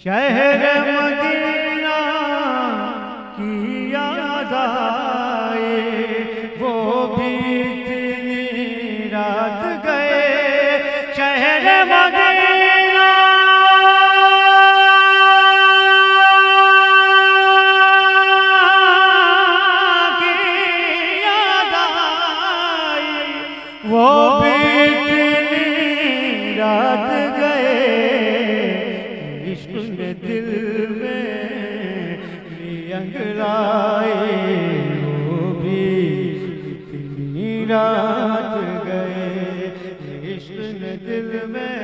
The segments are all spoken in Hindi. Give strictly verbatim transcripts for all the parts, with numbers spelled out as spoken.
शहर मदीना की याद आए, वो भी इतनी रात गए। शहर मदीना की याद आई, वो भी इतनी रात गए। इश्क ने दिल में अंगड़ाए, वो भी इतनी रात गए। इश्क ने दिल में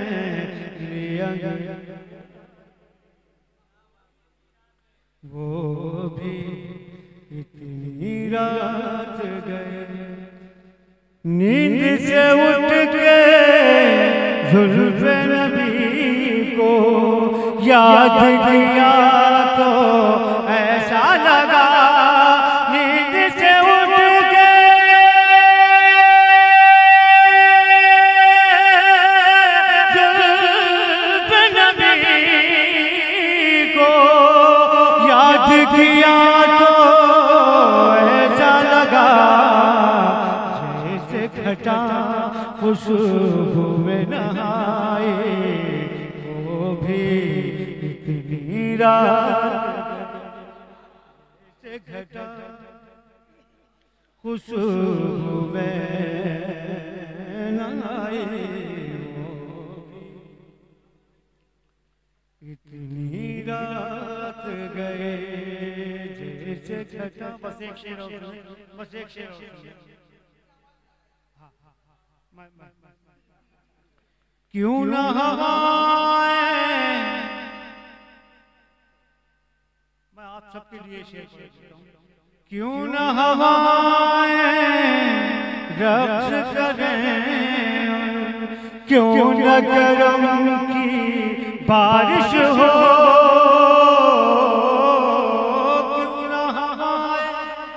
वो भी इतनी रात गए। नींद से उठ के जुल्फ़े नबी को याद किया तो ऐसा लगा, नींद से उठ के जुल्फ़े नबी को याद किया तो ऐसा लगा, जैसे घटा खुशबू में नहाए। वो भी इतनी रात से घटा खुशबू में नहाए। इतनी रात गए जैसे घटा। बस एक शेर हो, बस एक शेर हो। क्यों न हवाएं, मैं आप सबके लिए शेर पढ़ता हूं। क्यों न हवाएं रक्स करें, क्यों न करम की बारिश हो। क्यों न हवाएं,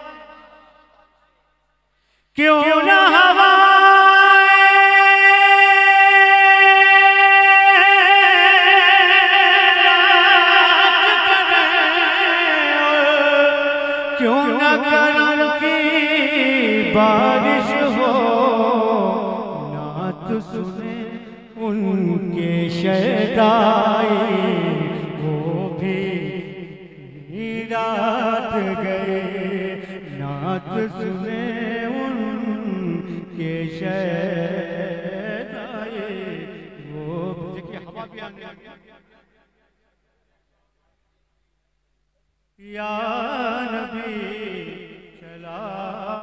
क्यों न क्यों न करम की बारिश हो। नात सुने उनके शहदाए, वो भी रात गए। नात सुने उनके शहदाए, वो देखिए हवा भी आने लगी। या नबी